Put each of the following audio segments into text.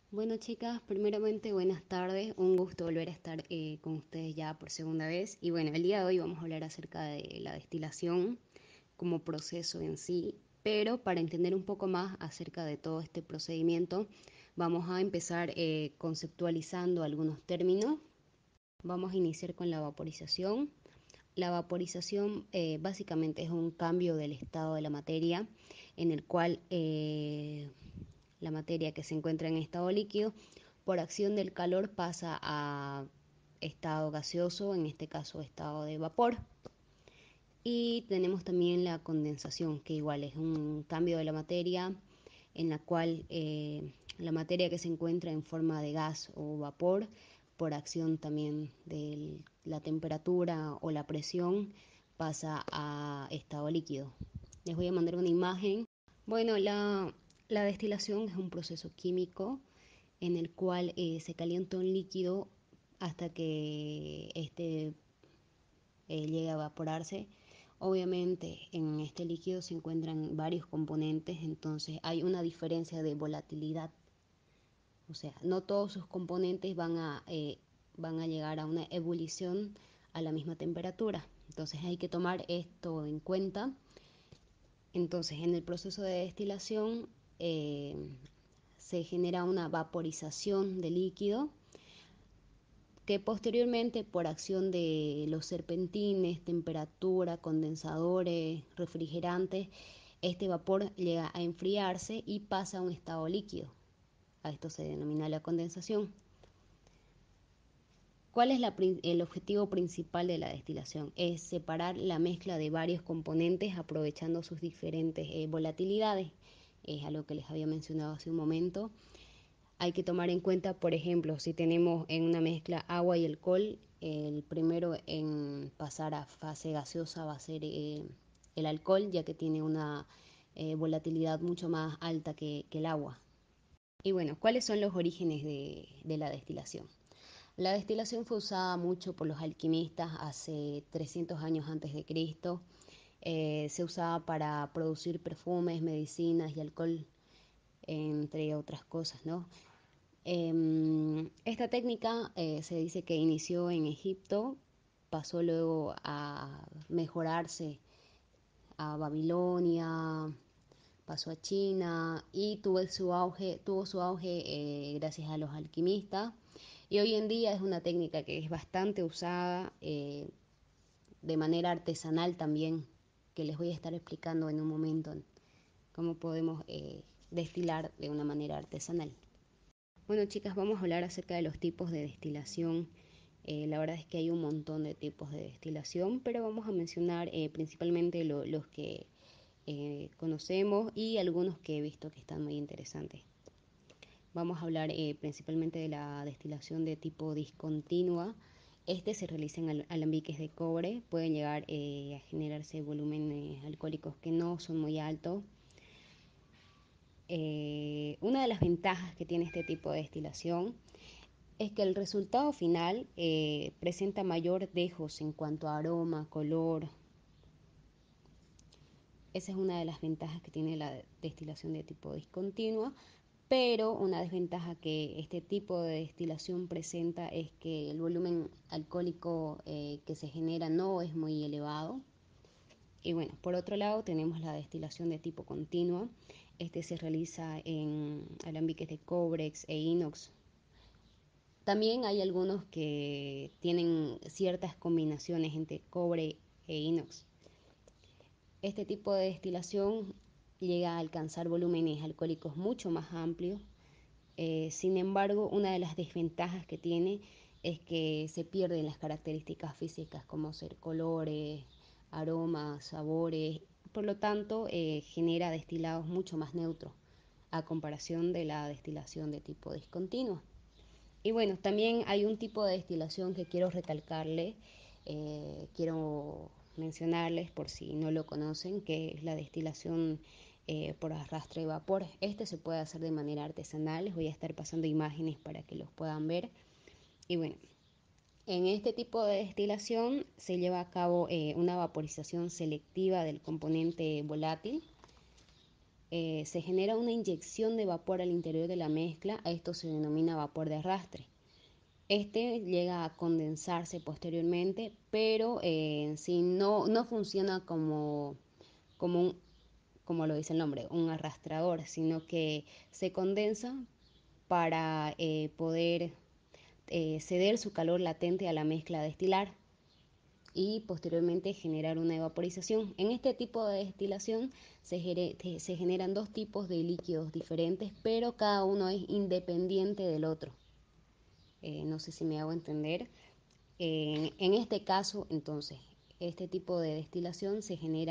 Bueno, chicas, primeramente buenas tardes, un gusto volver a estar con ustedes ya por segunda vez. Y bueno, el día de hoy vamos a hablar acerca de la destilación como proceso en sí, pero para entender un poco más acerca de todo este procedimiento, vamos a empezar conceptualizando algunos términos. Vamos a iniciar con la vaporización. La vaporización básicamente es un cambio del estado de la materia en el cual la materia que se encuentra en estado líquido por acción del calor pasa a estado gaseoso, en este caso estado de vapor. Y tenemos también la condensación, que igual es un cambio de la materia en la cual la materia que se encuentra en forma de gas o vapor, por acción también de la temperatura o la presión, pasa a estado líquido. Les voy a mandar una imagen. Bueno, la destilación es un proceso químico en el cual se calienta un líquido hasta que este llegue a evaporarse. Obviamente en este líquido se encuentran varios componentes, entonces hay una diferencia de volatilidad. O sea, no todos sus componentes van a llegar a una ebullición a la misma temperatura. Entonces hay que tomar esto en cuenta. Entonces en el proceso de destilación eh, se genera una vaporización del líquido que posteriormente por acción de los serpentines, temperatura, condensadores, refrigerantes, este vapor llega a enfriarse y pasa a un estado líquido. A esto se denomina la condensación. ¿Cuál es el objetivo principal de la destilación? Es separar la mezcla de varios componentes aprovechando sus diferentes volatilidades. Es algo que les había mencionado hace un momento. Hay que tomar en cuenta, por ejemplo, si tenemos en una mezcla agua y alcohol, el primero en pasar a fase gaseosa va a ser el alcohol, ya que tiene una volatilidad mucho más alta que el agua. Y bueno, ¿cuáles son los orígenes de la destilación? La destilación fue usada mucho por los alquimistas hace 300 años antes de Cristo. Se usaba para producir perfumes, medicinas y alcohol, entre otras cosas, ¿no? Esta técnica se dice que inició en Egipto, pasó luego a mejorarse a Babilonia, pasó a China y tuvo su auge gracias a los alquimistas. Y hoy en día es una técnica que es bastante usada de manera artesanal también, que les voy a estar explicando en un momento cómo podemos destilar de una manera artesanal. Bueno, chicas, vamos a hablar acerca de los tipos de destilación. La verdad es que hay un montón de tipos de destilación, pero vamos a mencionar principalmente los que conocemos y algunos que he visto que están muy interesantes. Vamos a hablar principalmente de la destilación de tipo discontinua. Este se realiza en alambiques de cobre, pueden llegar a generarse volúmenes alcohólicos que no son muy altos. Una de las ventajas que tiene este tipo de destilación es que el resultado final presenta mayor dejos en cuanto a aroma, color. Esa es una de las ventajas que tiene la destilación de tipo discontinua, pero una desventaja que este tipo de destilación presenta es que el volumen alcohólico que se genera no es muy elevado. Y bueno, por otro lado tenemos la destilación de tipo continua. Este se realiza en alambiques de cobre e inox. También hay algunos que tienen ciertas combinaciones entre cobre e inox. Este tipo de destilación llega a alcanzar volúmenes alcohólicos mucho más amplios. Sin embargo, una de las desventajas que tiene es que se pierden las características físicas como ser colores, aromas, sabores. Por lo tanto, genera destilados mucho más neutros a comparación de la destilación de tipo discontinuo. Y bueno, también hay un tipo de destilación que quiero recalcarle, quiero mencionarles por si no lo conocen, que es la destilación por arrastre de vapor. Este se puede hacer de manera artesanal, les voy a estar pasando imágenes para que los puedan ver. Y bueno, en este tipo de destilación se lleva a cabo una vaporización selectiva del componente volátil. se genera una inyección de vapor al interior de la mezcla, a esto se denomina vapor de arrastre. Este llega a condensarse posteriormente, pero en sí no funciona como, como lo dice el nombre, un arrastrador, sino que se condensa para poder ceder su calor latente a la mezcla a destilar y posteriormente generar una evaporización. En este tipo de destilación se generan dos tipos de líquidos diferentes, pero cada uno es independiente del otro. No sé si me hago entender. En este caso, entonces, este tipo de destilación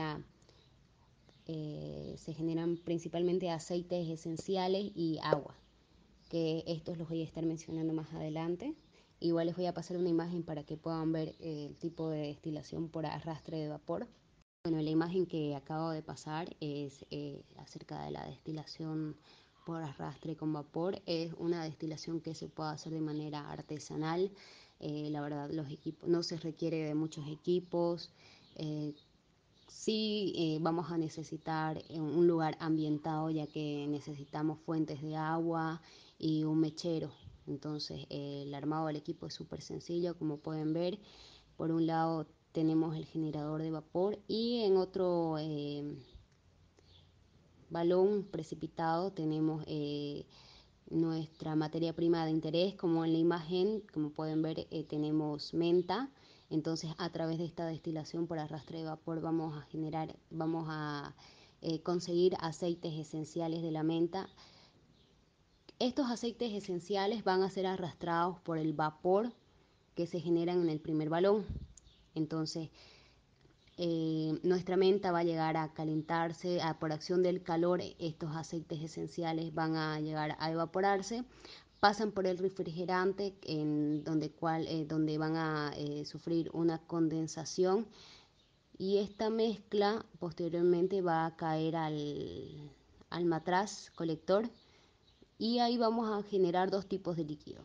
se generan principalmente aceites esenciales y agua, que estos los voy a estar mencionando más adelante. Igual les voy a pasar una imagen para que puedan ver el tipo de destilación por arrastre de vapor. Bueno, la imagen que acabo de pasar es acerca de la destilación por arrastre con vapor. Es una destilación que se puede hacer de manera artesanal. La verdad, los equipos no se requiere de muchos equipos. Sí, vamos a necesitar un lugar ambientado, ya que necesitamos fuentes de agua y un mechero. Entonces, el armado del equipo es súper sencillo, como pueden ver. Por un lado tenemos el generador de vapor y en otro balón precipitado tenemos nuestra materia prima de interés, como en la imagen, como pueden ver, tenemos menta. Entonces, a través de esta destilación por arrastre de vapor vamos a conseguir aceites esenciales de la menta. Estos aceites esenciales van a ser arrastrados por el vapor que se generan en el primer balón. Entonces, nuestra menta va a llegar a calentarse, por acción del calor, estos aceites esenciales van a llegar a evaporarse, pasan por el refrigerante donde van a sufrir una condensación y esta mezcla posteriormente va a caer al matraz colector y ahí vamos a generar dos tipos de líquido.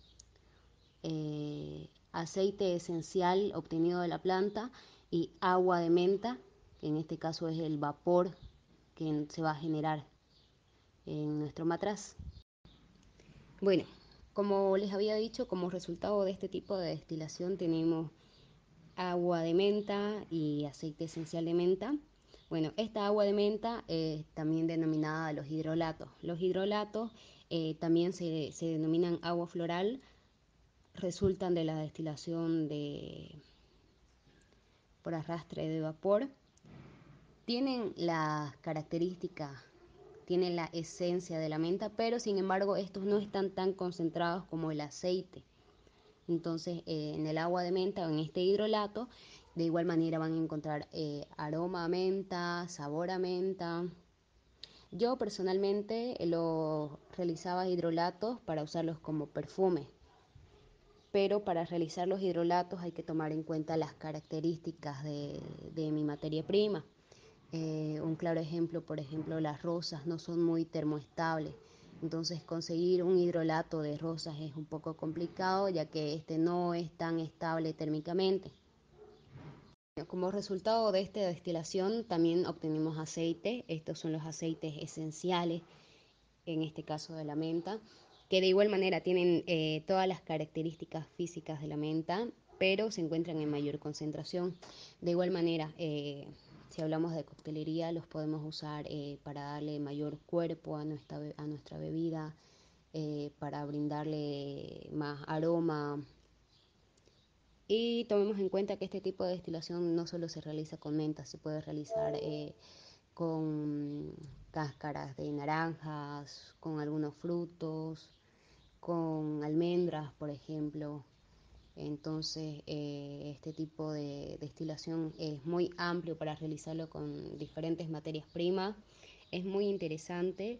Aceite esencial obtenido de la planta y agua de menta, que en este caso es el vapor que se va a generar en nuestro matraz. Bueno, como les había dicho, como resultado de este tipo de destilación tenemos agua de menta y aceite esencial de menta. Bueno, esta agua de menta es también denominada los hidrolatos. Los hidrolatos también se denominan agua floral, resultan de la destilación por arrastre de vapor. Tienen las características, tienen la esencia de la menta, pero sin embargo estos no están tan concentrados como el aceite. Entonces, en el agua de menta o en este hidrolato, de igual manera van a encontrar aroma a menta, sabor a menta. Yo personalmente lo realizaba hidrolatos para usarlos como perfume, pero para realizar los hidrolatos hay que tomar en cuenta las características de mi materia prima. Un claro ejemplo, por ejemplo, las rosas no son muy termoestables. Entonces conseguir un hidrolato de rosas es un poco complicado, ya que este no es tan estable térmicamente. Como resultado de esta destilación también obtenemos aceite. Estos son los aceites esenciales, en este caso de la menta, que de igual manera tienen todas las características físicas de la menta, pero se encuentran en mayor concentración. De igual manera, si hablamos de coctelería, los podemos usar para darle mayor cuerpo a nuestra bebida, para brindarle más aroma. Y tomemos en cuenta que este tipo de destilación no solo se realiza con menta, se puede realizar con cáscaras de naranjas, con algunos frutos, con almendras, por ejemplo. Entonces, este tipo de destilación es muy amplio para realizarlo con diferentes materias primas. Es muy interesante.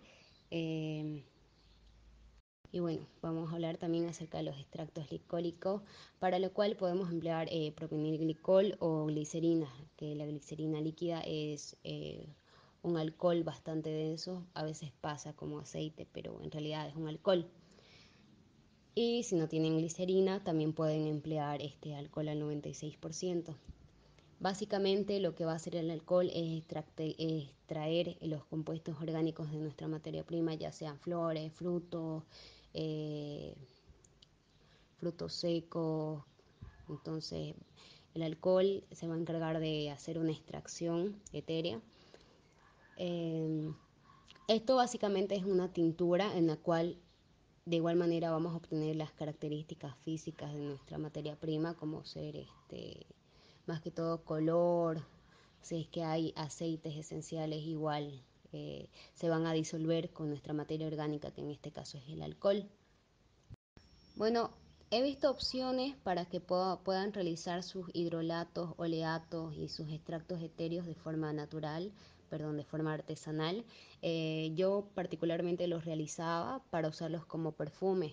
Y bueno, vamos a hablar también acerca de los extractos glicólicos, para lo cual podemos emplear propionilglicol o glicerina, que la glicerina líquida es un alcohol bastante denso, a veces pasa como aceite, pero en realidad es un alcohol. Y si no tienen glicerina, también pueden emplear este alcohol al 96%. Básicamente lo que va a hacer el alcohol es extraer los compuestos orgánicos de nuestra materia prima, ya sean flores, frutos, eh, frutos secos. Entonces el alcohol se va a encargar de hacer una extracción etérea. Eh, Esto básicamente es una tintura en la cual de igual manera vamos a obtener las características físicas de nuestra materia prima, como ser más que todo color, si es que hay aceites esenciales igual se van a disolver con nuestra materia orgánica, que en este caso es el alcohol. Bueno, he visto opciones para que puedan realizar sus hidrolatos, oleatos y sus extractos etéreos de forma natural, perdón, de forma artesanal. Yo particularmente los realizaba para usarlos como perfume.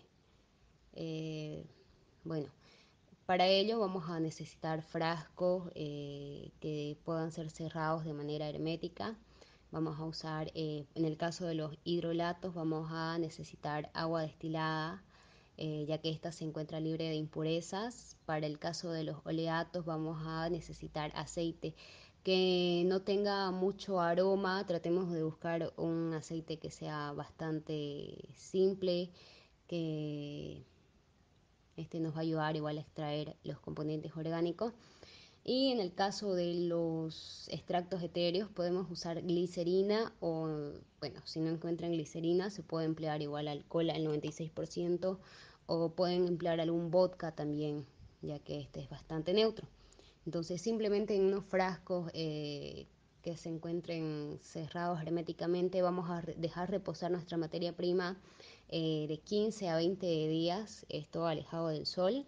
Eh, bueno, para ello vamos a necesitar frascos que puedan ser cerrados de manera hermética. Vamos a usar, en el caso de los hidrolatos, vamos a necesitar agua destilada, ya que ésta se encuentra libre de impurezas. Para el caso de los oleatos vamos a necesitar aceite que no tenga mucho aroma. Tratemos de buscar un aceite que sea bastante simple, que nos va a ayudar igual a extraer los componentes orgánicos. Y en el caso de los extractos etéreos podemos usar glicerina o, bueno, si no encuentran glicerina se puede emplear igual alcohol al 96% o pueden emplear algún vodka también, ya que este es bastante neutro. Entonces simplemente en unos frascos que se encuentren cerrados herméticamente vamos a dejar reposar nuestra materia prima de 15 a 20 días, esto alejado del sol.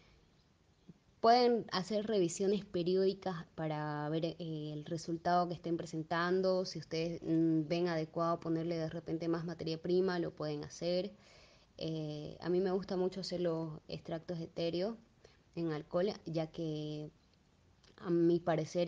Pueden hacer revisiones periódicas para ver el resultado que estén presentando. Si ustedes ven adecuado ponerle de repente más materia prima, lo pueden hacer. A mí me gusta mucho hacer los extractos etéreos en alcohol, ya que a mi parecer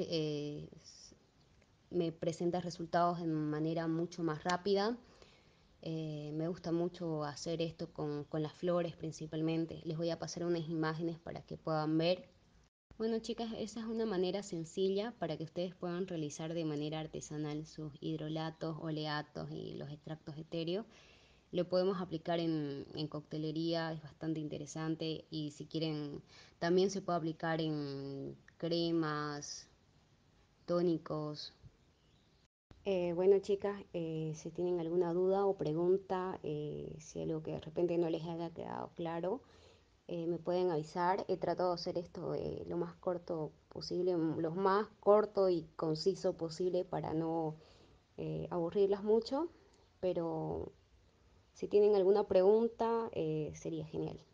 me presenta resultados de manera mucho más rápida. Me gusta mucho hacer esto con las flores principalmente. Les voy a pasar unas imágenes para que puedan ver. Bueno, chicas, esa es una manera sencilla para que ustedes puedan realizar de manera artesanal sus hidrolatos, oleatos y los extractos etéreos. Lo podemos aplicar en coctelería, es bastante interesante y si quieren también se puede aplicar en cremas, tónicos. Bueno, chicas, si tienen alguna duda o pregunta, si algo que de repente no les haya quedado claro, me pueden avisar. He tratado de hacer esto lo más corto posible, lo más corto y conciso posible para no aburrirlas mucho, pero si tienen alguna pregunta, sería genial.